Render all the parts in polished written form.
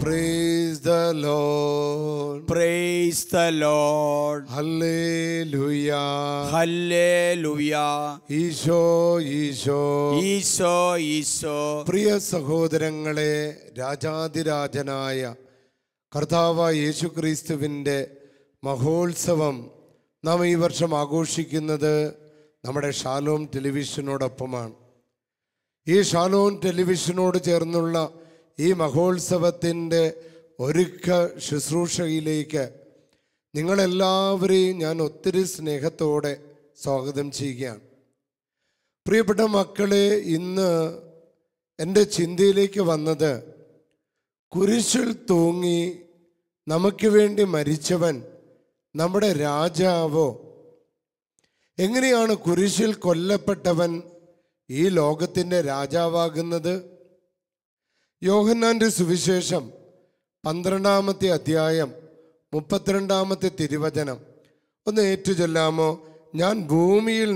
Praise the Lord. Praise the Lord. Hallelujah. Hallelujah. Isho Isho. Isho Isho. പ്രിയ സഹോദരങ്ങളെ, രാജാതിരാജനായ കർത്താവായ യേശുക്രിസ്തുവിൻ്റെ മഹോത്സവം നാം ഈ വർഷം ആഘോഷിക്കുന്നത് നമ്മുടെ ഷാലോം ടെലിവിഷനോടൊപ്പമാണ്. ഈ ഷാലോം ടെലിവിഷനോട് ചേർന്നുള്ള ഈ മഹോത്സവത്തിൻ്റെ ഒരുക്ക ശുശ്രൂഷയിലേക്ക് നിങ്ങളെല്ലാവരെയും ഞാൻ ഒത്തിരി സ്നേഹത്തോടെ സ്വാഗതം ചെയ്യുകയാണ്. പ്രിയപ്പെട്ട മക്കളെ, ഇന്ന് എൻ്റെ ചിന്തയിലേക്ക് വന്നത് കുരിശിൽ തൂങ്ങി നമുക്ക് വേണ്ടി മരിച്ചവൻ നമ്മുടെ രാജാവോ? എങ്ങനെയാണ് കുരിശിൽ കൊല്ലപ്പെട്ടവൻ ഈ ലോകത്തിൻ്റെ രാജാവാകുന്നത്? യോഹന്നാൻ്റെ സുവിശേഷം 12-ാമത്തെ അധ്യായം 32-ാമത്തെ തിരുവചനം ഒന്ന് ഏറ്റുചൊല്ലാമോ? ഞാൻ ഭൂമിയിൽ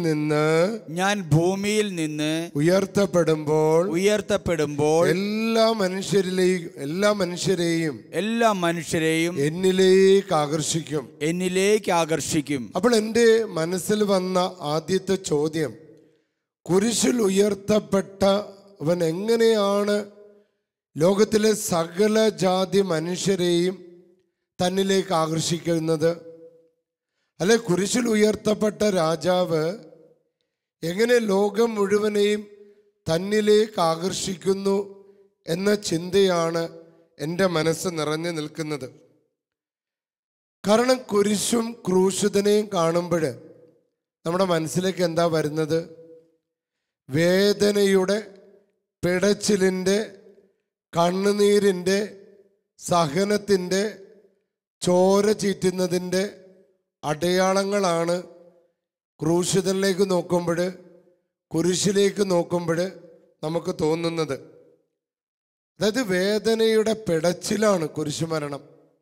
നിന്ന് ഉയർത്തപ്പെടുമ്പോൾ എല്ലാ മനുഷ്യരെയും എന്നിലേക്ക് ആകർഷിക്കും. അപ്പോൾ എൻ്റെ മനസ്സിൽ വന്ന ആദ്യത്തെ ചോദ്യം, കുരിശിൽ ഉയർത്തപ്പെട്ടവൻ എങ്ങനെയാണ് ലോകത്തിലെ സകല ജാതി മനുഷ്യരെയും തന്നിലേക്ക് ആകർഷിക്കുന്നത്? അല്ലെ, കുരിശിൽ ഉയർത്തപ്പെട്ട രാജാവ് എങ്ങനെ ലോകം മുഴുവനെയും തന്നിലേക്ക് ആകർഷിക്കുന്നു എന്ന ചിന്തയാണ് എൻ്റെ മനസ്സ് നിറഞ്ഞു നിൽക്കുന്നത്. കാരണം കുരിശും ക്രൂശിതനെയും കാണുമ്പോൾ നമ്മുടെ മനസ്സിലേക്ക് എന്താ വരുന്നത്? വേദനയുടെ, പിടച്ചിലിൻ്റെ, കണ്ണുനീരിൻ്റെ, സഹനത്തിൻ്റെ, ചോര ചീറ്റുന്നതിൻ്റെ അടയാളങ്ങളാണ് ക്രൂശിതനിലേക്ക് നോക്കുമ്പോൾ, കുരിശിലേക്ക് നോക്കുമ്പോൾ നമുക്ക് തോന്നുന്നത്. അതായത് വേദനയുടെ പിടച്ചിലാണ് കുരിശുമരണം.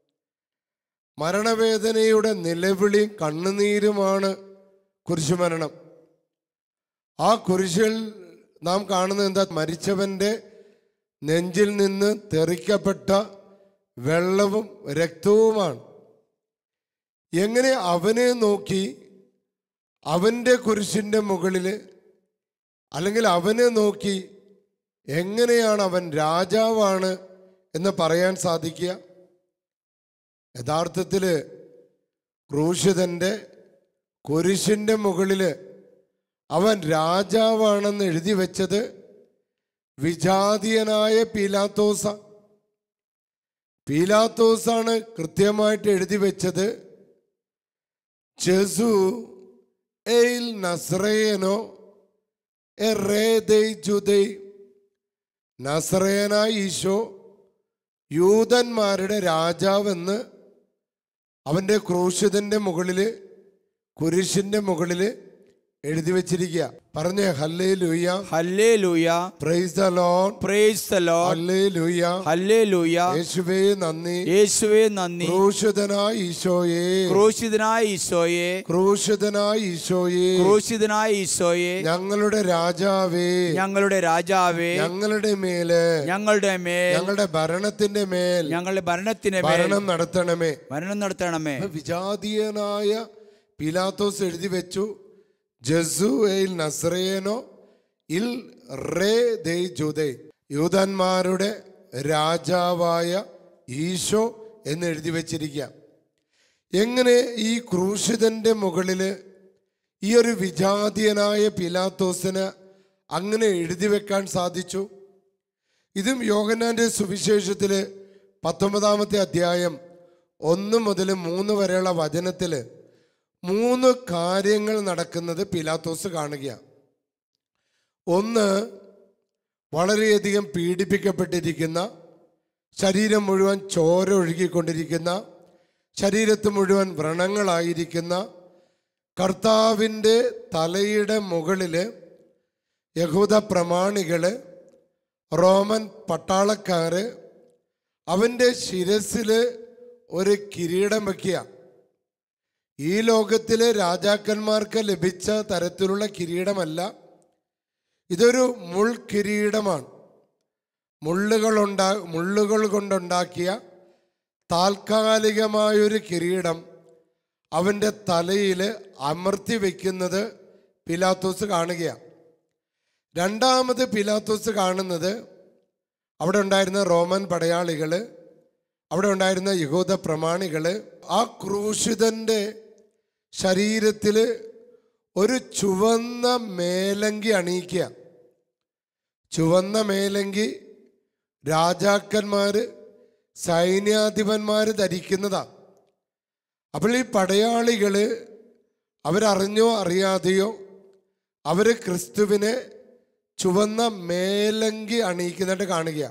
മരണവേദനയുടെ നിലവിളിയും കണ്ണുനീരുമാണ് കുരിശുമരണം. ആ കുരിശിൽ നാം കാണുന്നത് എന്താ? മരിച്ചവൻ്റെ നെഞ്ചിൽ നിന്ന് തെറിക്കപ്പെട്ട വെള്ളവും രക്തവുമാണ്. എങ്ങനെ അവനെ നോക്കി അവൻ്റെ കുരിശിൻ്റെ മുകളിൽ, അല്ലെങ്കിൽ അവനെ നോക്കി എങ്ങനെയാണ് അവൻ രാജാവാണ് എന്ന് പറയാൻ സാധിക്കുക? യഥാർത്ഥത്തിൽ ക്രൂശിതൻ്റെ കുരിശിൻ്റെ മുകളിൽ അവൻ രാജാവാണെന്ന് എഴുതി വെച്ചത് വിജാതീയനായ പീലാത്തോസാണ് കൃത്യമായിട്ട് എഴുതി വെച്ചത്. ജസു എൽ നസ്രയനോ ജുദൈ, നസ്രയനായ ഈശോ യൂതന്മാരുടെ രാജാവെന്ന് അവൻ്റെ ക്രൂശിതൻ്റെ മുകളിൽ, കുരിശിൻ്റെ മുകളിൽ എഴുതി വെച്ചിരിക്കുക. പറഞ്ഞേ ഹല്ലേലൂയ, ഹല്ലേലൂയ. Praise the Lord, praise the Lord. ഹല്ലേലൂയ, ഹല്ലേലൂയ. യേശുവേ നന്ദി, യേശുവേ നന്ദി. ക്രൂശിതനായ ഈശോയേ, ക്രൂശിതനായ ഈശോയേ, ക്രൂശിതനായ ഈശോയേ, ക്രൂശിതനായ ഈശോയേ, ഞങ്ങളുടെ രാജാവേ, ഞങ്ങളുടെ രാജാവേ, ഞങ്ങളുടെ മേൽ, ഞങ്ങളുടെ ഭരണത്തിന്റെ മേൽ ഭരണം നടത്തണമേ. വിജാതീയനായ പീലാത്തോസ് എഴുതി വെച്ചു, ജസു എൽ നസ്രയനോ ഇൽ റേ ദേ ജുദൈ, യൂദന്മാരുടെ രാജാവായ ഈശോ എന്ന് എഴുതി വെച്ചിരിക്കുക. എങ്ങനെ ഈ ക്രൂശിതന്റെ മുകളിൽ ഈ ഒരു വിജാതീയനായ പീലാത്തോസിന് അങ്ങനെ എഴുതി വെക്കാൻ സാധിച്ചു? ഇതും യോഹന്നാന്റെ സുവിശേഷത്തിൽ 19-ാമത്തെ അധ്യായം 1 മുതൽ 3 വരെയുള്ള വചനത്തിൽ 3 കാര്യങ്ങൾ നടക്കുന്നത് പീലാത്തോസ് കാണുകയാണ്. ഒന്ന്, വളരെയധികം പീഡിപ്പിക്കപ്പെട്ടിരിക്കുന്ന, ശരീരം മുഴുവൻ ചോര ഒഴുകിക്കൊണ്ടിരിക്കുന്ന, ശരീരത്ത് മുഴുവൻ വ്രണങ്ങളായിരിക്കുന്ന കർത്താവിൻ്റെ തലയുടെ മുകളിൽ യഹൂദ പ്രമാണികൾ, റോമൻ പട്ടാളക്കാർ അവൻ്റെ ശിരസിൽ ഒരു കിരീടം വയ്ക്കുക. ഈ ലോകത്തിലെ രാജാക്കന്മാർക്ക് ലഭിച്ച തരത്തിലുള്ള കിരീടമല്ല, ഇതൊരു മുൾക്കിരീടമാണ്. മുള്ളുകൾ കൊണ്ടുണ്ടാക്കിയ താൽക്കാലികമായൊരു കിരീടം അവൻ്റെ തലയിൽ അമർത്തി വയ്ക്കുന്നത് പീലാത്തോസ് കാണുകയാണ്. രണ്ടാമത് പീലാത്തോസ് കാണുന്നത് അവിടെ ഉണ്ടായിരുന്ന റോമൻ പടയാളികൾ, അവിടെ ഉണ്ടായിരുന്ന യഹൂദ പ്രമാണികൾ ആ ക്രൂശിതൻ്റെ ശരീരത്തിൽ ഒരു ചുവന്ന മേലങ്കി അണിയിക്കുക. ചുവന്ന മേലങ്കി രാജാക്കന്മാർ, സൈന്യാധിപന്മാർ ധരിക്കുന്നതാണ്. അപ്പോൾ ഈ പടയാളികൾ അവരറിഞ്ഞോ അറിയാതെയോ അവർ ക്രിസ്തുവിനെ ചുവന്ന മേലങ്കി അണിയിക്കുന്നതായിട്ട് കാണുക.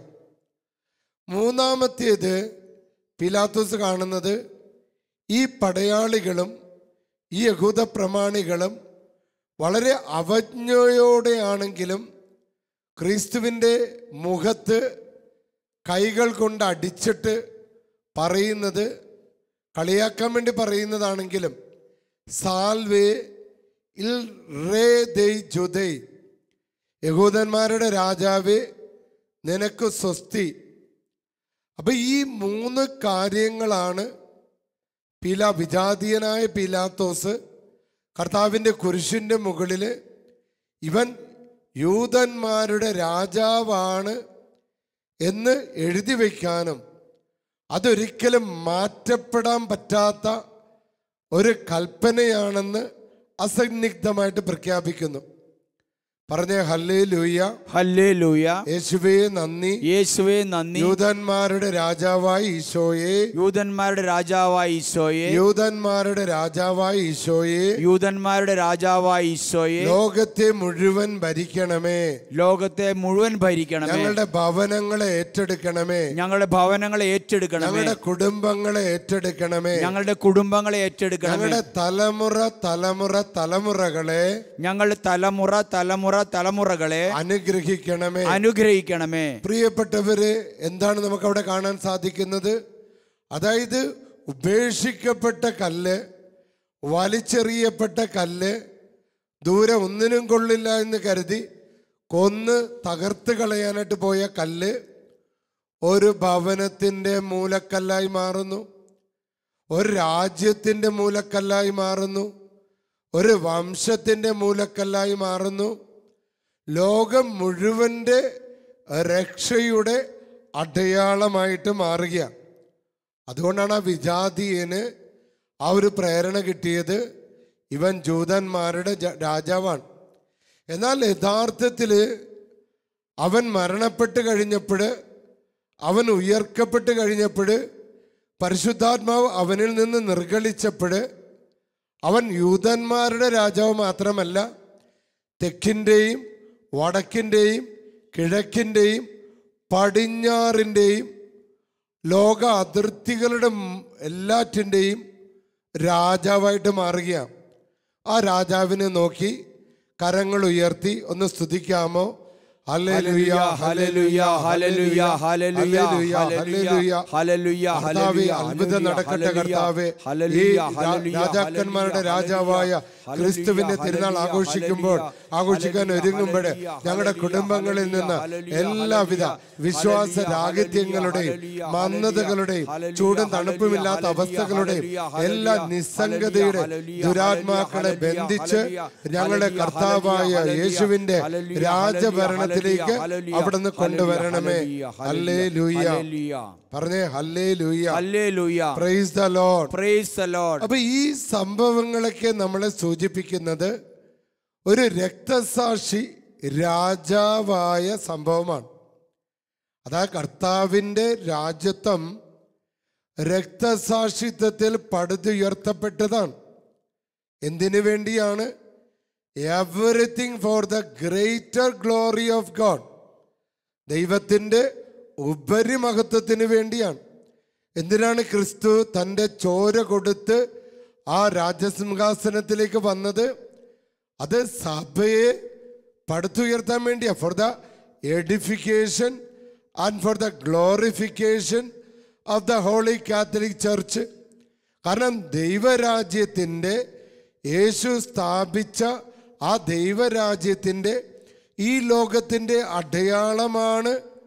മൂന്നാമത്തേത് പീലാത്തോസ് കാണുന്നത് ഈ പടയാളികളും ഈ യഹൂദ പ്രമാണികളും വളരെ അവജ്ഞയോടെയാണെങ്കിലും ക്രിസ്തുവിൻ്റെ മുഖത്ത് കൈകൾ കൊണ്ട് അടിച്ചിട്ട് പറയുന്നത്, കളിയാക്കാൻ വേണ്ടി പറയുന്നതാണെങ്കിലും, സാൽവേ ഇൽ റേ ദൈ ജുദൈ, യഹൂദന്മാരുടെ രാജാവേ നിനക്ക് സ്വസ്തി. അപ്പം ഈ മൂന്ന് കാര്യങ്ങളാണ് വിജാതീയനായ പീലാത്തോസ് കർത്താവിൻ്റെ കുരിശിൻ്റെ മുകളിൽ ഇവൻ യൂദന്മാരുടെ രാജാവാണ് എന്ന് എഴുതി വയ്ക്കാനും അതൊരിക്കലും മാറ്റപ്പെടാൻ പറ്റാത്ത ഒരു കൽപ്പനയാണെന്ന് അസന്നിഗ്ധമായിട്ട് പ്രഖ്യാപിക്കുന്നു. പറഞ്ഞേ ഹല്ലേലൂയ, ഹല്ലേലൂയ. യേശുവേ നന്ദി, യേശുവേ നന്ദി. യൂദന്മാരുടെ രാജാവായ ഈശോയെ, യൂദന്മാരുടെ രാജാവായ ഈശോയെ, യൂദന്മാരുടെ രാജാവായ ഈശോയെ, യൂദന്മാരുടെ രാജാവായ ഈശോയെ, ലോകത്തെ മുഴുവൻ ഭരിക്കണമേ, ലോകത്തെ മുഴുവൻ ഭരിക്കണമേ. ഞങ്ങളുടെ ഭവനങ്ങളെ ഏറ്റെടുക്കണമേ, ഞങ്ങളുടെ ഭവനങ്ങളെ ഏറ്റെടുക്കണമേ. ഞങ്ങളുടെ കുടുംബങ്ങളെ ഏറ്റെടുക്കണമേ, ഞങ്ങളുടെ കുടുംബങ്ങളെ ഏറ്റെടുക്കണമേ. ഞങ്ങളുടെ തലമുറകളെ ഞങ്ങളുടെ തലമുറകളെ അനുഗ്രഹിക്കണമേ, അനുഗ്രഹിക്കണമേ. പ്രിയപ്പെട്ടവര്, എന്താണ് നമുക്ക് അവിടെ കാണാൻ സാധിക്കുന്നത്? അതായത് ഉപേക്ഷിക്കപ്പെട്ട കല്ല്, വലിച്ചെറിയപ്പെട്ട കല്ല്, ദൂരെ ഒന്നിനും കൊള്ളില്ല എന്ന് കരുതി കൊന്ന് തകർത്ത് കളയാനായിട്ട് പോയ കല്ല് ഒരു ഭവനത്തിൻ്റെ മൂലക്കല്ലായി മാറുന്നു, ഒരു രാജ്യത്തിൻ്റെ മൂലക്കല്ലായി മാറുന്നു, ഒരു വംശത്തിൻ്റെ മൂലക്കല്ലായി മാറുന്നു, ലോകം മുഴുവൻ്റെ രക്ഷയുടെ അടയാളമായിട്ട് മാറുക. അതുകൊണ്ടാണ് ആ വിജാതീയന് ആ ഒരു പ്രേരണ കിട്ടിയത്, ഇവൻ ജൂതന്മാരുടെ രാജാവാണ്. എന്നാൽ യഥാർത്ഥത്തിൽ അവൻ മരണപ്പെട്ട് കഴിഞ്ഞപ്പോൾ, അവൻ ഉയർക്കപ്പെട്ട് കഴിഞ്ഞപ്പോൾ, പരിശുദ്ധാത്മാവ് അവനിൽ നിന്ന് നിർഗളിച്ചപ്പോൾ അവൻ യൂദന്മാരുടെ രാജാവ് മാത്രമല്ല, തെക്കിൻ്റെയും വടക്കിൻ്റെയും കിഴക്കിൻ്റെയും പടിഞ്ഞാറിൻ്റെയും ലോക അതിർത്തികളുടെ എല്ലാറ്റിൻ്റെയും രാജാവായിട്ട് മാറുകയാണ്. ആ രാജാവിനെ നോക്കി കരങ്ങൾ ഉയർത്തി ഒന്ന് സ്തുതിക്കാമോ? ഹല്ലേലൂയ, ഹല്ലേലൂയ, ഹല്ലേലൂയ, ഹല്ലേലൂയ, ഹല്ലേലൂയ, ഹല്ലേലൂയ. കർത്താവേ, അത്ഭുതം നടക്കട്ടെ കർത്താവേ. ഈ രാജാക്കന്മാരുടെ രാജാവായ ക്രിസ്തുവിന്റെ തിരുനാൾ ആഘോഷിക്കാൻ ഒരുങ്ങുമ്പോൾ ഞങ്ങളുടെ കുടുംബങ്ങളിൽ നിന്ന് എല്ലാവിധ വിശ്വാസ രാഹിത്യങ്ങളുടെയും മന്ദതകളുടെയും ചൂടും തണുപ്പുമില്ലാത്ത അവസ്ഥകളുടെയും എല്ലാ നിസ്സംഗതയുടെ ദുരാത്മാക്കളെ ബന്ധിച്ച് ഞങ്ങളുടെ കർത്താവായ യേശുവിന്റെ രാജഭരണത്തിലേക്ക് അവിടുന്ന് കൊണ്ടുവരണമേ. ഹല്ലേലൂയ. പറഞ്ഞേ ഹല്ലേലൂയ, ഹല്ലേലൂയ. Praise the Lord, praise the Lord. അപ്പൊ ഈ സംഭവങ്ങളൊക്കെ നമ്മളെ സൂചിപ്പിക്കുന്നത് ഒരു രക്തസാക്ഷി രാജാവായ സംഭവമാണ്. അതായത് കർത്താവിൻ്റെ രാജ്യത്വം രക്തസാക്ഷിത്വത്തിൽ പടുത്തുയർത്തപ്പെട്ടതാണ്. എന്തിനു വേണ്ടിയാണ്? Everything for the greater glory of God. ദൈവത്തിൻ്റെ ഉപരിമഹത്വത്തിന് വേണ്ടിയാണ്. എന്തിനാണ് ക്രിസ്തു തൻ്റെ ചോര കൊടുത്ത് ആ രാജസിംഹാസനത്തിലേക്ക് വന്നത്? അത് സഭയെ പടുത്തുയർത്താൻ വേണ്ടിയാണ്. For the edification and for the glorification of the Holy Catholic Church. കാരണം ദൈവരാജ്യത്തിൻ്റെ, യേശു സ്ഥാപിച്ച ആ ദൈവരാജ്യത്തിൻ്റെ ഈ ലോകത്തിൻ്റെ അടയാളമാണ്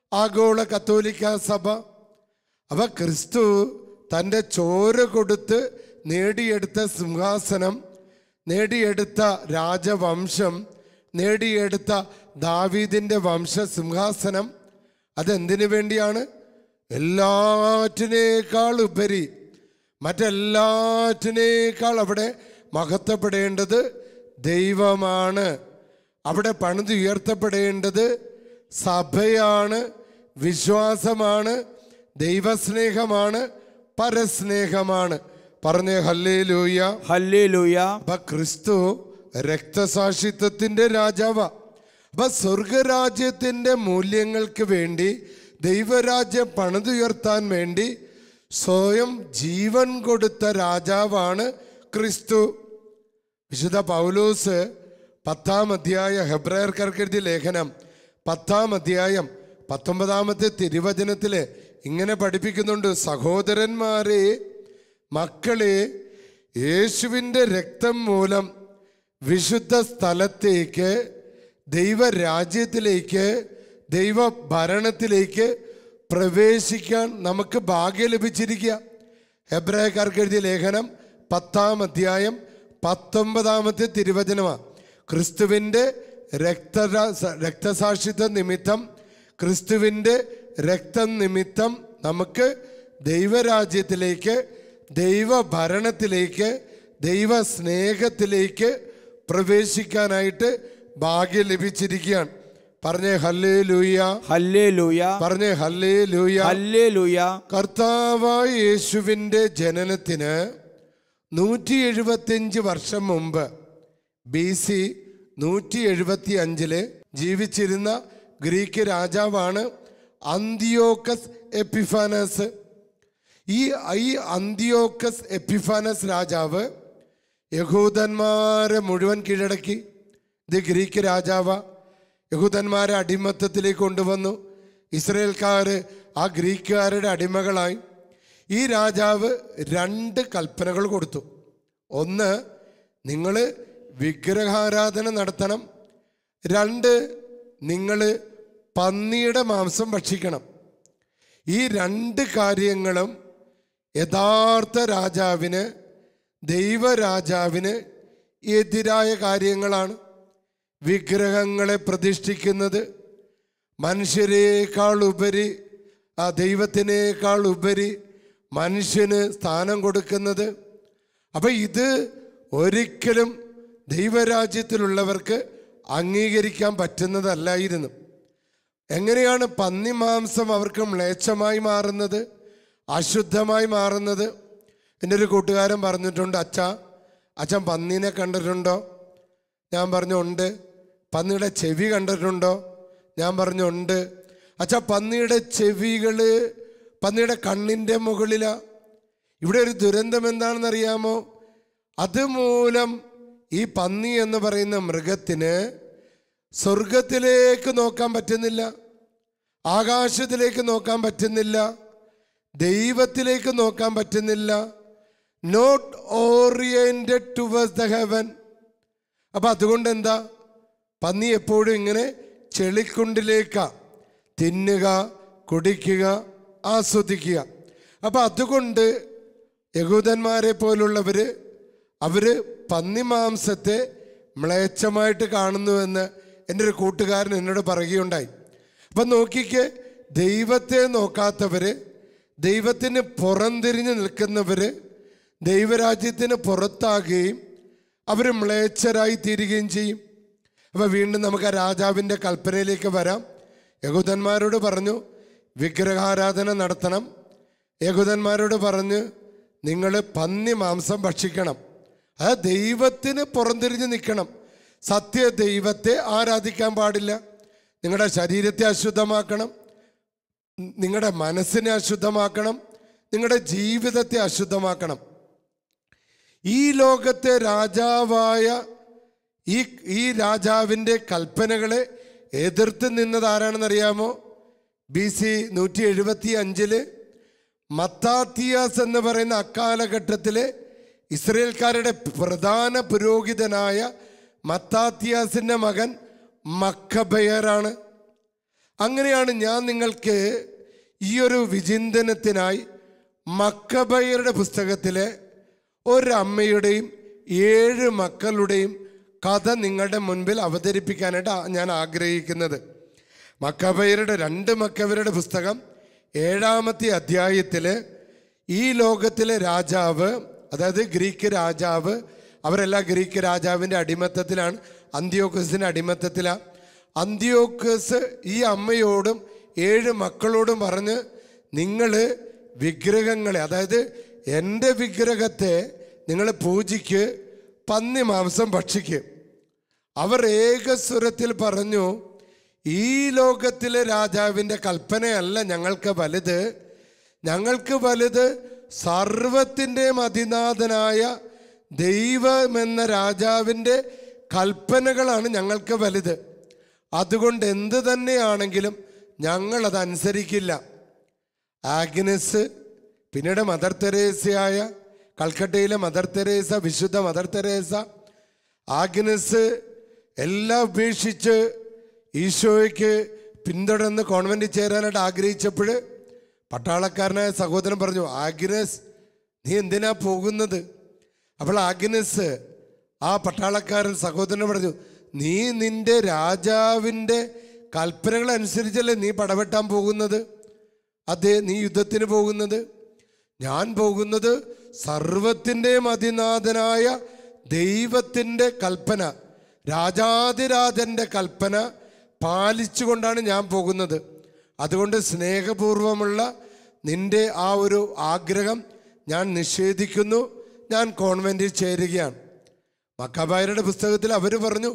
ആഗോള കത്തോലിക്ക സഭ. അപ്പം ക്രിസ്തു തൻ്റെ ചോര കൊടുത്ത് നേടിയെടുത്ത സിംഹാസനം, നേടിയെടുത്ത രാജവംശം, നേടിയെടുത്ത ദാവീദിൻ്റെ വംശസിംഹാസനം, അതെന്തിനു വേണ്ടിയാണ്? എല്ലാറ്റിനേക്കാൾ ഉപരി, മറ്റെല്ലാറ്റിനേക്കാൾ അവിടെ മഹത്വപ്പെടേണ്ടത് ദൈവമാണ്. അവിടെ പണിതുയർത്തപ്പെടേണ്ടത് സഭയാണ്, വിശ്വാസമാണ്, ദൈവസ്നേഹമാണ്, പരസ്നേഹമാണ്. പറഞ്ഞേ ഹല്ലേലൂയ, ഹല്ലേലൂയ. അപ്പൊ ക്രിസ്തു രക്തസാക്ഷിത്വത്തിന്റെ രാജാവാ. അപ്പൊ സ്വർഗരാജ്യത്തിന്റെ മൂല്യങ്ങൾക്ക് വേണ്ടി, ദൈവരാജ്യം പണിതുയർത്താൻ വേണ്ടി സ്വയം ജീവൻ കൊടുത്ത രാജാവാണ് ക്രിസ്തു. വിശുദ്ധ പൗലോസ് 10-ാം അധ്യായം, ഹെബ്രായർക്കാർക്ക് എഴുതിയ ലേഖനം 10-ാം അധ്യായം 19-ാമത്തെ തിരുവചനത്തില് ഇങ്ങനെ പഠിപ്പിക്കുന്നുണ്ട്: സഹോദരന്മാരെ, മക്കളെ, യേശുവിൻ്റെ രക്തം മൂലം വിശുദ്ധ സ്ഥലത്തേക്ക്, ദൈവരാജ്യത്തിലേക്ക്, ദൈവഭരണത്തിലേക്ക് പ്രവേശിക്കാൻ നമുക്ക് ഭാഗ്യം ലഭിച്ചിരിക്കുക. ഹെബ്രായർക്കാർക്ക് എഴുതിയ ലേഖനം 10-ാം അധ്യായം 19-ാമത്തെ തിരുവചനമാണ്. ക്രിസ്തുവിൻ്റെ രക്തസാക്ഷിത്വ നിമിത്തം, ക്രിസ്തുവിൻ്റെ രക്തം നിമിത്തം നമുക്ക് ദൈവരാജ്യത്തിലേക്ക്, ദൈവഭരണത്തിലേക്ക്, ദൈവസ്നേഹത്തിലേക്ക് പ്രവേശിക്കാനായിട്ട് ഭാഗ്യം ലഭിച്ചിരിക്കുകയാണ്. പറഞ്ഞേ ഹല്ലേലൂയ, ഹല്ലേലൂയ. പറഞ്ഞേ ഹല്ലേലൂയ, ഹല്ലേലൂയ. കർത്താവായ യേശുവിൻ്റെ ജനനത്തിന് 175 വർഷം മുമ്പ് BC 175 ജീവിച്ചിരുന്ന ഗ്രീക്ക് രാജാവാണ് അന്തിയോക്കസ് എപ്പിഫാനസ്. ഈ അന്തിയോക്കസ് എപ്പിഫാനസ് രാജാവ് യഹൂദന്മാരെ മുഴുവൻ കീഴടക്കി. ഇത് ഗ്രീക്ക് രാജാവാ. യഹൂദന്മാരെ അടിമത്തത്തിലേക്ക് കൊണ്ടുവന്നു. ഇസ്രയേൽക്കാർ ആ ഗ്രീക്കുകാരുടെ അടിമകളായി. ഈ രാജാവ് 2 കൽപ്പനകൾ കൊടുത്തു. ഒന്ന്, നിങ്ങൾ വിഗ്രഹാരാധന നടത്തണം. 2, നിങ്ങൾ പന്നിയുടെ മാംസം ഭക്ഷിക്കണം. ഈ 2 കാര്യങ്ങളും യഥാർത്ഥ രാജാവിന്, ദൈവരാജാവിന് എതിരായ കാര്യങ്ങളാണ്. വിഗ്രഹങ്ങളെ പ്രതിഷ്ഠിക്കുന്നത്, മനുഷ്യരെക്കാൾ ഉപരി, ആ ദൈവത്തിനേക്കാൾ ഉപരി മനുഷ്യന് സ്ഥാനം കൊടുക്കുന്നത്. അപ്പം ഇത് ഒരിക്കലും ദൈവരാജ്യത്തിലുള്ളവർക്ക് അംഗീകരിക്കാൻ പറ്റുന്നതല്ലായിരുന്നു. എങ്ങനെയാണ് പന്നി മാംസം അവർക്ക് മ്ലേച്ഛമായി മാറുന്നത്, അശുദ്ധമായി മാറുന്നത്? എൻ്റെ ഒരു കൂട്ടുകാരൻ പറഞ്ഞിട്ടുണ്ട്, അച്ഛൻ പന്നീനെ കണ്ടിട്ടുണ്ടോ? ഞാൻ പറഞ്ഞു ഉണ്ട്. പന്നിയുടെ ചെവി കണ്ടിട്ടുണ്ടോ? ഞാൻ പറഞ്ഞു ഉണ്ട്. പന്നിയുടെ ചെവികൾ പന്നിയുടെ കണ്ണിൻ്റെ മുകളിലാണ്. ഇവിടെ ഒരു ദുരന്തം എന്താണെന്നറിയാമോ? അതുമൂലം ഈ പന്നി എന്ന് പറയുന്ന മൃഗത്തിന് സ്വർഗത്തിലേക്ക് നോക്കാൻ പറ്റുന്നില്ല, ആകാശത്തിലേക്ക് നോക്കാൻ പറ്റുന്നില്ല, ദൈവത്തിലേക്ക് നോക്കാൻ പറ്റുന്നില്ല. Not oriented towards the heaven. അപ്പം അതുകൊണ്ട് എന്താ? പന്നി എപ്പോഴും ഇങ്ങനെ ചെളിക്കുണ്ടിലേക്കാ തിന്നുക, കുടിക്കുക, ആസ്വദിക്കുക. അപ്പം അതുകൊണ്ട് യഹൂദന്മാരെ പോലുള്ളവർ അവർ പന്നി മാംസത്തെ മ്ലേച്ഛമായിട്ട് കാണുന്നുവെന്ന് എൻ്റെ ഒരു കൂട്ടുകാരൻ എന്നോട് പറയുകയുണ്ടായി. അപ്പം നോക്കിക്ക്, ദൈവത്തെ നോക്കാത്തവർ, ദൈവത്തിന് പുറംതിരിഞ്ഞ് നിൽക്കുന്നവർ ദൈവരാജ്യത്തിന് പുറത്താകുകയും അവർ മ്ലേച്ഛരായി തീരുകയും ചെയ്യും. അപ്പം വീണ്ടും നമുക്ക് ആ രാജാവിൻ്റെ കൽപ്പനയിലേക്ക് വരാം. യഹൂദന്മാരോട് പറഞ്ഞു വിഗ്രഹാരാധന നടത്തണം. യഹൂദന്മാരോട് പറഞ്ഞ് നിങ്ങൾ പന്നി മാംസം ഭക്ഷിക്കണം. അത് ദൈവത്തിന് പുറംതിരിഞ്ഞ് നിൽക്കണം. സത്യ ദൈവത്തെ ആരാധിക്കാൻ പാടില്ല. നിങ്ങളുടെ ശരീരത്തെ അശുദ്ധമാക്കണം, നിങ്ങളുടെ മനസ്സിനെ അശുദ്ധമാക്കണം, നിങ്ങളുടെ ജീവിതത്തെ അശുദ്ധമാക്കണം. ഈ ലോകത്തെ രാജാവായ ഈ രാജാവിൻ്റെ കൽപ്പനകളെ എതിർത്ത് നിന്നത് ആരാണെന്നറിയാമോ? BC 175 മത്താത്തിയാസ് എന്ന് പറയുന്ന അക്കാലഘട്ടത്തിലെ ഇസ്രയേൽക്കാരുടെ പ്രധാന പുരോഹിതനായ മത്താത്തിയാസിൻ്റെ മകൻ മക്കബയറാണ്. അങ്ങനെയാണ് ഞാൻ നിങ്ങൾക്ക് ഈ ഒരു വിചിന്തനത്തിനായി മക്കബയരുടെ പുസ്തകത്തിലെ ഒരമ്മയുടെയും 7 മക്കളുടെയും കഥ നിങ്ങളുടെ മുൻപിൽ അവതരിപ്പിക്കാനായിട്ട് ഞാൻ ആഗ്രഹിക്കുന്നത്. മക്കബയരുടെ 2 മക്കബയരുടെ പുസ്തകം 7-ാമത്തെ അധ്യായത്തിൽ ഈ ലോകത്തിലെ രാജാവ്, അതായത് ഗ്രീക്ക് രാജാവ്, അവരെല്ലാം ഗ്രീക്ക് രാജാവിൻ്റെ അടിമത്തത്തിലാണ്, അന്ത്യോക്കസിൻ്റെ അടിമത്തത്തിലാണ്. അന്ത്യോക്കസ് ഈ അമ്മയോടും 7 മക്കളോടും പറഞ്ഞ്, നിങ്ങൾ വിഗ്രഹങ്ങളെ, അതായത് എൻ്റെ വിഗ്രഹത്തെ നിങ്ങൾ പൂജിക്ക്, പന്നി മാംസം ഭക്ഷിക്ക്. അവർ ഏകസ്വരത്തിൽ പറഞ്ഞു, ഈ ലോകത്തിലെ രാജാവിൻ്റെ കൽപ്പനയല്ല ഞങ്ങൾക്ക് വലുത്, ഞങ്ങൾക്ക് വലുത് സർവത്തിൻ്റെയും അതിനാഥനായ ദൈവമെന്ന രാജാവിൻ്റെ കൽപ്പനകളാണ് ഞങ്ങൾക്ക് വലുത്. അതുകൊണ്ട് എന്ത് തന്നെയാണെങ്കിലും ഞങ്ങളതനുസരിക്കില്ല. ആഗ്നസ്, പിന്നീട് മദർ തെരേസയായ കൽക്കട്ടയിലെ മദർ തെരേസ, വിശുദ്ധ മദർ തെരേസ, ആഗ്നസ് എല്ലാം ഉപേക്ഷിച്ച് ഈശോയ്ക്ക് പിന്തുടർന്ന് കോൺവെൻറ്റിൽ ചേരാനായിട്ട് ആഗ്രഹിച്ചപ്പോൾ പട്ടാളക്കാരനായ സഹോദരൻ പറഞ്ഞു, ആഗ്നസ് നീ എന്തിനാ പോകുന്നത്? അപ്പോൾ ആഗ്നസ് ആ പട്ടാളക്കാരൻ സഹോദരൻ പറഞ്ഞു, നീ നിന്റെ രാജാവിൻ്റെ കൽപ്പനകൾ അനുസരിച്ചല്ലേ നീ പടവെട്ടാൻ പോകുന്നത്? അതെ, നീ യുദ്ധത്തിന് പോകുന്നത്. ഞാൻ പോകുന്നത് സർവത്തിൻ്റെയും അതിനാഥനായ ദൈവത്തിൻ്റെ കൽപ്പന, രാജാതിരാജൻ്റെ കൽപ്പന പാലിച്ചുകൊണ്ടാണ് ഞാൻ പോകുന്നത്. അതുകൊണ്ട് സ്നേഹപൂർവമുള്ള നിൻ്റെ ആ ഒരു ആഗ്രഹം ഞാൻ നിഷേധിക്കുന്നു, ഞാൻ കോൺവെൻറ്റിൽ ചേരുകയാണ്. മക്കബയരുടെ പുസ്തകത്തിൽ അവർ പറഞ്ഞു,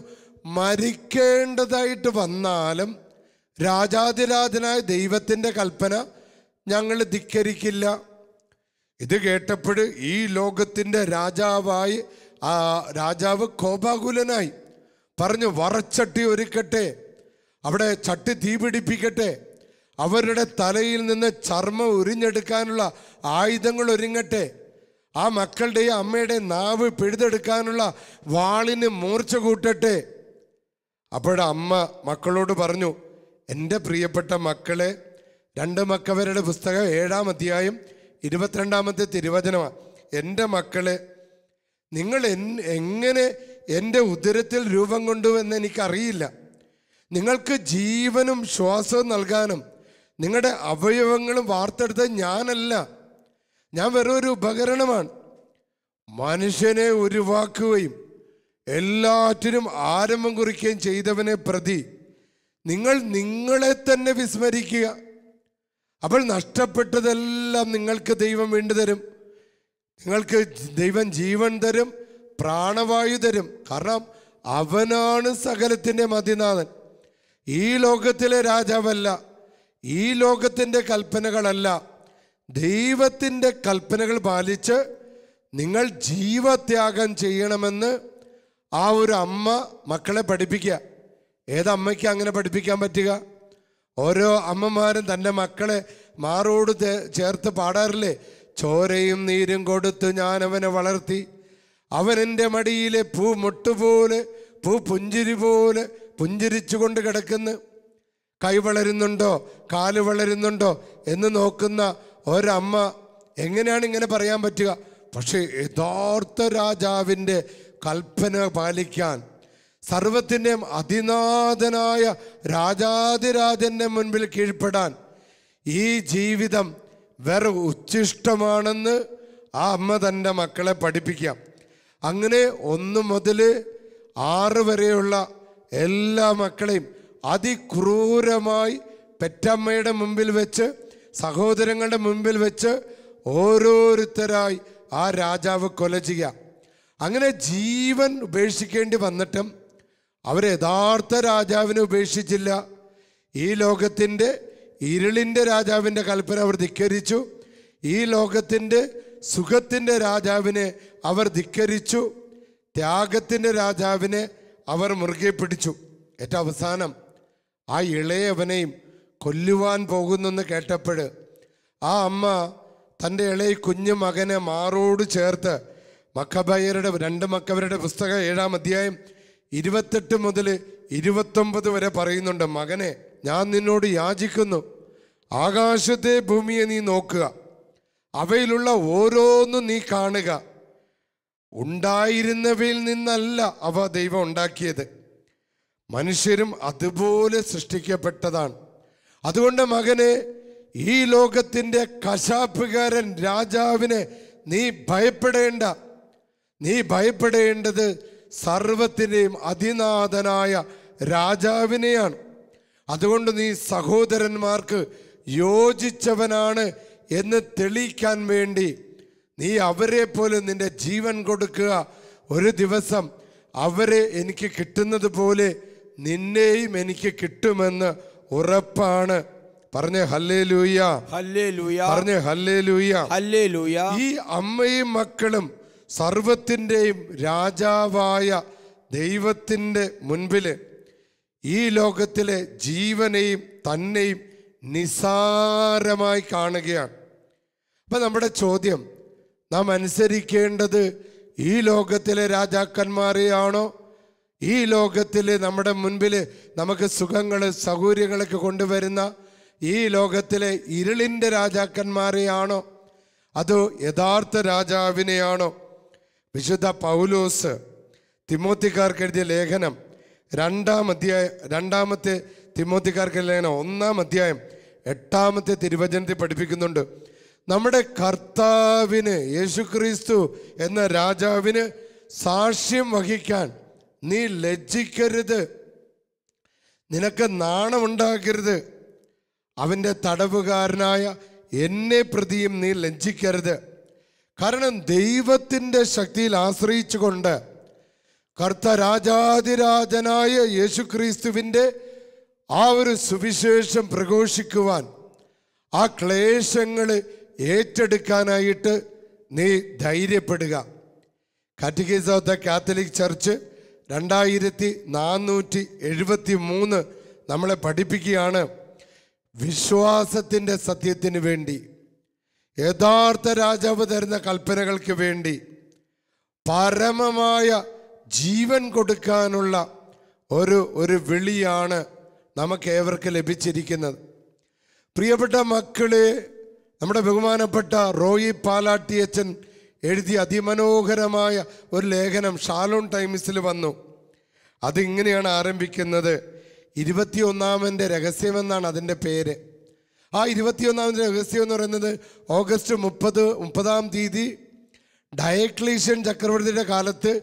മരിക്കേണ്ടതായിട്ട് വന്നാലും രാജാതിരാജനായ ദൈവത്തിൻ്റെ കൽപ്പന ഞങ്ങൾ ധിക്കരിക്കില്ല. ഇത് കേട്ടപ്പോൾ ഈ ലോകത്തിൻ്റെ രാജാവായി ആ രാജാവ് കോപാകുലനായി പറഞ്ഞു, വറച്ചട്ടി ഒരുക്കട്ടെ, അവിടെ ചട്ടി തീ പിടിപ്പിക്കട്ടെ, അവരുടെ തലയിൽ നിന്ന് ചർമ്മം ഉരിഞ്ഞെടുക്കാനുള്ള ആയുധങ്ങൾ ഒരുങ്ങട്ടെ, ആ മക്കളുടെയും അമ്മയുടെയും നാവ് പിഴുതെടുക്കാനുള്ള വാളിന് മൂർച്ച കൂട്ടട്ടെ. അപ്പോഴമ്മ മക്കളോട് പറഞ്ഞു, എൻ്റെ പ്രിയപ്പെട്ട മക്കളെ, 2 മക്കബയരുടെ പുസ്തകം 7-ാം അധ്യായം 22-ാമത്തെ തിരുവചനമാണ്. എൻ്റെ മക്കളെ, നിങ്ങൾ എങ്ങനെ എൻ്റെ ഉദരത്തിൽ രൂപം കൊണ്ടുവെന്ന് എനിക്കറിയില്ല. നിങ്ങൾക്ക് ജീവനും ശ്വാസവും നൽകാനും നിങ്ങളുടെ അവയവങ്ങളും വാർത്തെടുത്തത് ഞാനല്ല, ഞാൻ വെറും ഒരു ഉപകരണമാണ്. മനുഷ്യനെ ഉരുവാക്കുകയും എല്ലാറ്റിനും ആരംഭം കുറിക്കുകയും ചെയ്തവനെ പ്രതി നിങ്ങൾ നിങ്ങളെ തന്നെ വിസ്മരിക്കുക. അപ്പോൾ നഷ്ടപ്പെട്ടതെല്ലാം നിങ്ങൾക്ക് ദൈവം വീണ്ടു തരും. നിങ്ങൾക്ക് ദൈവം ജീവൻ തരും, പ്രാണവായു തരും. കാരണം അവനാണ് സകലത്തിൻ്റെ മതിനാഥൻ. ഈ ലോകത്തിലെ രാജാവല്ല, ഈ ലോകത്തിൻ്റെ കൽപ്പനകളല്ല, ദൈവത്തിൻ്റെ കൽപ്പനകൾ പാലിച്ച് നിങ്ങൾ ജീവത്യാഗം ചെയ്യണമെന്ന് ആ ഒരു അമ്മ മക്കളെ പഠിപ്പിക്കുക. ഏതമ്മയ്ക്ക് അങ്ങനെ പഠിപ്പിക്കാൻ പറ്റുക? ഓരോ അമ്മമാരും തൻ്റെ മക്കളെ മാറോട് ചേർത്ത് പാടാറില്ലേ? ചോരയും നീരും കൊടുത്ത് ഞാൻ അവനെ വളർത്തി, അവൻ എൻ്റെ മടിയിലെ പൂ മുട്ടുപോലെ, പൂ പുഞ്ചിരി പോലെ പുഞ്ചിരിച്ചു കൊണ്ട് കിടക്കുന്നു. കൈ വളരുന്നുണ്ടോ, കാല് വളരുന്നുണ്ടോ എന്ന് നോക്കുന്ന ഒരമ്മ എങ്ങനെയാണ് ഇങ്ങനെ പറയാൻ പറ്റുക? പക്ഷേ യഥാർത്ഥ രാജാവിൻ്റെ കൽപ്പന പാലിക്കാൻ, സർവത്തിൻ്റെയും അതിനാഥനായ രാജാതിരാജൻ്റെ മുൻപിൽ കീഴ്പ്പെടാൻ ഈ ജീവിതം വെറും ഉച്ഛിഷ്ടമാണെന്ന് ആ അമ്മ തൻ്റെ മക്കളെ പഠിപ്പിക്കാം. അങ്ങനെ 1 മുതൽ 6 വരെയുള്ള എല്ലാ മക്കളെയും അതിക്രൂരമായി പെറ്റമ്മയുടെ മുമ്പിൽ വെച്ച്, സഹോദരങ്ങളുടെ മുമ്പിൽ വെച്ച് ഓരോരുത്തരായി ആ രാജാവ് കൊല ചെയ്യുക. അങ്ങനെ ജീവൻ ഉപേക്ഷിക്കേണ്ടി വന്നിട്ടും അവർ യഥാർത്ഥ രാജാവിനെ ഉപേക്ഷിച്ചില്ല. ഈ ലോകത്തിൻ്റെ ഇരുളിൻ്റെ രാജാവിൻ്റെ കൽപ്പന അവർ ധിക്കരിച്ചു. ഈ ലോകത്തിൻ്റെ സുഖത്തിൻ്റെ രാജാവിനെ അവർ ധിക്കരിച്ചു. ത്യാഗത്തിൻ്റെ രാജാവിനെ അവർ മുറുകെ പിടിച്ചു. ഏറ്റവും അവസാനം ആ ഇളയവനെയും കൊല്ലുവാൻ പോകുന്നെന്ന് കേട്ടപ്പോൾ ആ അമ്മ തൻ്റെ ഇളയ കുഞ്ഞു മകനെ മാറോട് ചേർത്ത് മക്കബയരുടെ 2 മക്കബയരുടെ പുസ്തകം 7-ാം അധ്യായം 28 മുതൽ 29 വരെ പറയുന്നുണ്ട്, മകനെ ഞാൻ നിന്നോട് യാചിക്കുന്നു. ആകാശത്തെ ഭൂമിയെ നീ നോക്കുക, അവയിലുള്ള ഓരോന്നും നീ കാണുക. ഉണ്ടായിരുന്നവയിൽ നിന്നല്ല അവ ദൈവം ഉണ്ടാക്കിയത്, മനുഷ്യരും അതുപോലെ സൃഷ്ടിക്കപ്പെട്ടതാണ്. അതുകൊണ്ട് മകനെ, ഈ ലോകത്തിൻ്റെ കശാപ്പുകാരൻ രാജാവിനെ നീ ഭയപ്പെടേണ്ട. നീ ഭയപ്പെടേണ്ടത് സർവത്തിൻ്റെയും അതിനാഥനായ രാജാവിനെയാണ്. അതുകൊണ്ട് നീ സഹോദരന്മാർക്ക് യോജിച്ചവനാണ് എന്ന് തെളിയിക്കാൻ വേണ്ടി നീ അവരെ പോലെ നിന്റെ ജീവൻ കൊടുക്കുക. ഒരു ദിവസം അവരെ എനിക്ക് കിട്ടുന്നത് പോലെ നിന്നെയും എനിക്ക് കിട്ടുമെന്ന് ഉറപ്പാണ്. പറഞ്ഞേ ഹല്ലേലൂയ, ഹല്ലേലൂയ, പറഞ്ഞേ ഹല്ലേലൂയ, ഹല്ലേലൂയ. ഈ അമ്മയും മക്കളും സർവത്തിൻ്റെയും രാജാവായ ദൈവത്തിൻ്റെ മുൻപിൽ ഈ ലോകത്തിലെ ജീവനെയും തന്നെയും നിസാരമായി കാണുകയാണ്. അപ്പം നമ്മുടെ ചോദ്യം, നാം അനുസരിക്കേണ്ടത് ഈ ലോകത്തിലെ രാജാക്കന്മാരെയാണോ, ഈ ലോകത്തിൽ നമ്മുടെ മുൻപിൽ നമുക്ക് സുഖങ്ങൾ സൗകര്യങ്ങളൊക്കെ കൊണ്ടുവരുന്ന ഈ ലോകത്തിലെ ഇരുളിൻ്റെ രാജാക്കന്മാരെയാണോ, അതോ യഥാർത്ഥ രാജാവിനെയാണോ? വിശുദ്ധ പൗലോസ് തിമോത്തിക്കാർക്ക് എഴുതിയ ലേഖനം 2-ാമത്തെ തിമോത്തിക്കാർക്ക് ലേഖനം 1-ാം അധ്യായം 8-ാമത്തെ തിരുവചനത്തിൽ പഠിപ്പിക്കുന്നുണ്ട്, നമ്മുടെ കർത്താവിന് യേശുക്രിസ്തു എന്ന രാജാവിന് സാക്ഷ്യം വഹിക്കാൻ നീ ലജ്ജിക്കരുത്, നിനക്ക് നാണമുണ്ടാകരുത്. അവൻ്റെ തടവുകാരനായ എന്നെ പ്രതിയും നീ ലജ്ജിക്കരുത്. കാരണം ദൈവത്തിൻ്റെ ശക്തിയിൽ ആശ്രയിച്ചുകൊണ്ട് കർത്തരാജാതിരാജനായ യേശുക്രിസ്തുവിൻ്റെ ആ ഒരു സുവിശേഷം പ്രഘോഷിക്കുവാൻ, ആ ക്ലേശങ്ങൾ ഏറ്റെടുക്കാനായിട്ട് നീ ധൈര്യപ്പെടുക. Catechism of the Catholic Church 2473 നമ്മളെ പഠിപ്പിക്കുകയാണ്, വിശ്വാസത്തിൻ്റെ സത്യത്തിന് വേണ്ടി, യഥാർത്ഥ രാജാവ് തരുന്ന കൽപ്പനകൾക്ക് വേണ്ടി പരമമായ ജീവൻ കൊടുക്കാനുള്ള ഒരു വിളിയാണ് നമുക്ക് ഏവർക്ക് ലഭിച്ചിരിക്കുന്നത്. പ്രിയപ്പെട്ട മക്കളെ, നമ്മുടെ ബഹുമാനപ്പെട്ട റോയി പാലാട്ടിയച്ചൻ എഴുതിയ അതിമനോഹരമായ ഒരു ലേഖനം ഷാലോൺ ടൈംസിൽ വന്നു. അതിങ്ങനെയാണ് ആരംഭിക്കുന്നത്, 21-ാമൻ്റെ രഹസ്യമെന്നാണ് അതിൻ്റെ പേര്. ആ 21-ാമത്തെ രഹസ്യം എന്ന് പറയുന്നത് ഓഗസ്റ്റ് 30-ാം തീയതി ഡയക്ലീഷ്യൻ ചക്രവർത്തിയുടെ കാലത്ത്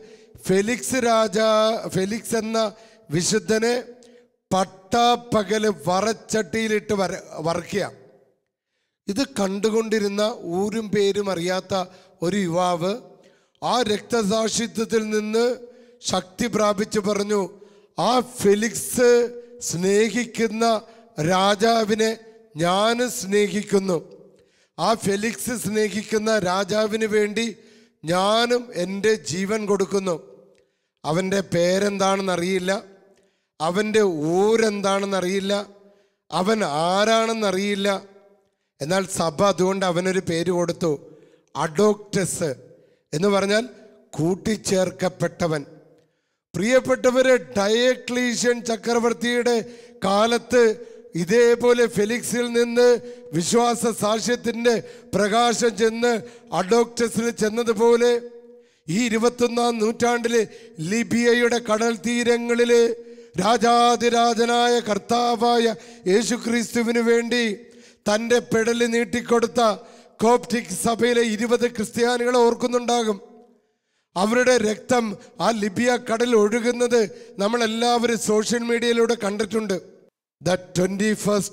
ഫെലിക്സ് എന്ന വിശുദ്ധനെ പട്ടാപ്പകല് വറച്ചട്ടിയിലിട്ട് വറക്കുക. ഇത് കണ്ടുകൊണ്ടിരുന്ന ഊരും പേരും അറിയാത്ത ഒരു യുവാവ് ആ രക്തസാക്ഷിത്വത്തിൽ നിന്ന് ശക്തി പ്രാപിച്ച് പറഞ്ഞു, ആ ഫെലിക്സ് സ്നേഹിക്കുന്ന രാജാവിനെ ഞാനും സ്നേഹിക്കുന്നു, ആ ഫെലിക്സ് സ്നേഹിക്കുന്ന രാജാവിന് വേണ്ടി ഞാനും എൻ്റെ ജീവൻ കൊടുക്കുന്നു. അവൻ്റെ പേരെന്താണെന്നറിയില്ല, അവൻ്റെ ഊരെന്താണെന്നറിയില്ല, അവൻ ആരാണെന്നറിയില്ല. എന്നാൽ സഭ അതുകൊണ്ട് അവനൊരു പേര് കൊടുത്തു, അഡോക്ടസ് എന്ന് പറഞ്ഞാൽ കൂട്ടിച്ചേർക്കപ്പെട്ടവൻ. പ്രിയപ്പെട്ടവരെ, ഡയക്ലീഷ്യൻ ചക്രവർത്തിയുടെ കാലത്ത് ഇതേപോലെ ഫെലിക്സിൽ നിന്ന് വിശ്വാസ സാക്ഷ്യത്തിൻ്റെ പ്രകാശം ചെന്ന് അഡോക്ടസിൽ ചെന്നതുപോലെ ഈ 21-ാം നൂറ്റാണ്ടിലെ ലിബിയയുടെ കടൽ തീരങ്ങളിലെ രാജാതിരാജനായ കർത്താവായ യേശുക്രിസ്തുവിന് വേണ്ടി തൻ്റെ പെടല് നീട്ടിക്കൊടുത്ത കോപ്റ്റിക് സഭയിലെ 20 ക്രിസ്ത്യാനികളെ ഓർക്കുന്നുണ്ടാകും. അവരുടെ രക്തം ആ ലിബിയ കടൽ ഒഴുകുന്നത് നമ്മളെല്ലാവരും സോഷ്യൽ മീഡിയയിലൂടെ കണ്ടിട്ടുണ്ട്. The 21st,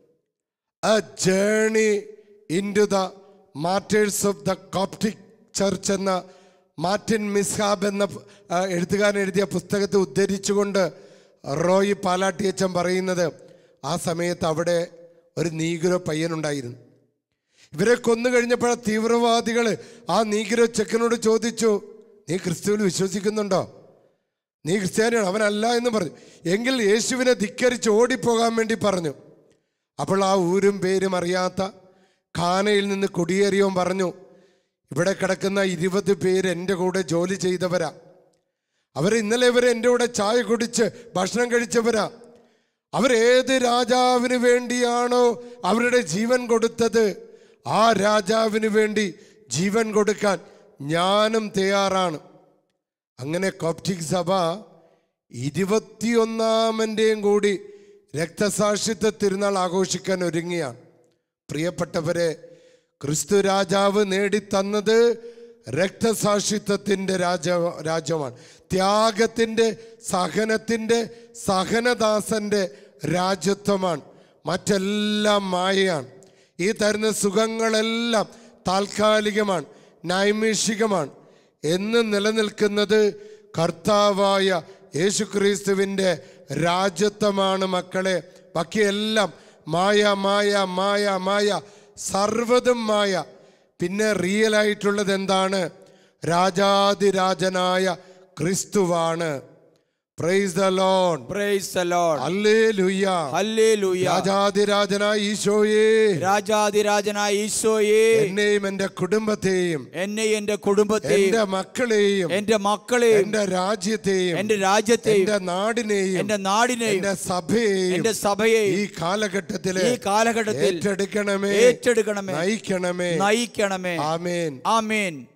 a journey into the martyrs of the Coptic Church എന്ന മാർട്ടിൻ മിസ്ഹാബ് എന്ന എഴുത്തുകാരൻ എഴുതിയ പുസ്തകത്തെ ഉദ്ധരിച്ചുകൊണ്ട് റോയി പാലാട്ടിയച്ചൻ പറയുന്നത്, ആ സമയത്ത് അവിടെ ഒരു നീഗ്രോ പയ്യനുണ്ടായിരുന്നു. ഇവരെ കൊന്നു കഴിഞ്ഞപ്പോൾ തീവ്രവാദികൾ ആ നീഗ്രോ ചെക്കനോട് ചോദിച്ചു, നീ ക്രിസ്തുവിൽ വിശ്വസിക്കുന്നുണ്ടോ? നീ ക്രിസ്ത്യാനിയാണ്? അവനല്ല എന്ന് പറഞ്ഞു. എങ്കിൽ യേശുവിനെ ധിക്കരിച്ച് ഓടിപ്പോകാൻ വേണ്ടി പറഞ്ഞു. അപ്പോൾ ആ ഊരും പേരും അറിയാത്ത ഖാനയിൽ നിന്ന് കുടിയേറിയവൻ പറഞ്ഞു, ഇവിടെ കിടക്കുന്ന 20 പേര് എൻ്റെ കൂടെ ജോലി ചെയ്തവരാ, അവർ ഇന്നലെ വരെ എൻ്റെ കൂടെ ചായ കുടിച്ച് ഭക്ഷണം കഴിച്ചവരാ. അവരേത് രാജാവിന് വേണ്ടിയാണോ അവരുടെ ജീവൻ കൊടുത്തത്, ആ രാജാവിന് വേണ്ടി ജീവൻ കൊടുക്കാൻ ഞാനും തയ്യാറാണ്. അങ്ങനെ കോപ്റ്റിക് സഭ 21-ാമൻ്റെയും കൂടി രക്തസാക്ഷിത്വ തിരുനാൾ ആഘോഷിക്കാൻ ഒരുങ്ങിയാണ്. പ്രിയപ്പെട്ടവരെ, ക്രിസ്തു രാജാവ് നേടിത്തന്നത് രക്തസാക്ഷിത്വത്തിൻ്റെ രാജ്യമാണ്. ത്യാഗത്തിൻ്റെ, സഹനത്തിൻ്റെ, സഹനദാസൻ്റെ രാജ്യത്വമാണ്. മറ്റെല്ലാം മായയാണ്. ഈ തരുന്ന സുഖങ്ങളെല്ലാം താൽക്കാലികമാണ്, നൈമിഷികമാണ്. എന്ന് നിലനിൽക്കുന്നത് കർത്താവായ യേശുക്രിസ്തുവിൻ്റെ രാജ്യത്വമാണ് മക്കളെ. ബാക്കിയെല്ലാം മായ മായ മായ മായ, സർവ്വതും മായ. പിന്നെ റിയലായിട്ടുള്ളത് എന്താണ്? രാജാതിരാജനായ ക്രിസ്തുവാണ്. Praise the Lord, praise the Lord, ഹല്ലേലൂയ, ഹല്ലേലൂയ. രാജാതിരാജനായ ഈശോയേ, രാജാതിരാജനായ ഈശോയേ, എന്നെയും എൻ്റെ കുടുംബത്തെയും, എന്നെയും എൻ്റെ കുടുംബത്തെയും, എൻ്റെ മക്കളെയും, എൻ്റെ മക്കളെയും, എൻ്റെ രാജ്യത്തെയും, എൻ്റെ രാജ്യത്തെയും, എൻ്റെ നാടിനെയും, എൻ്റെ നാടിനെയും, എൻ്റെ സഭയെയും, എൻ്റെ സഭയെയും ഈ കാലഘട്ടത്തിൽ ഏറ്റെടുക്കണമേ, ഏറ്റെടുക്കണമേ, ഏറ്റെടുക്കണമേ, നയിക്കണമേ, നയിക്കണമേ. ആമേൻ, ആമേൻ.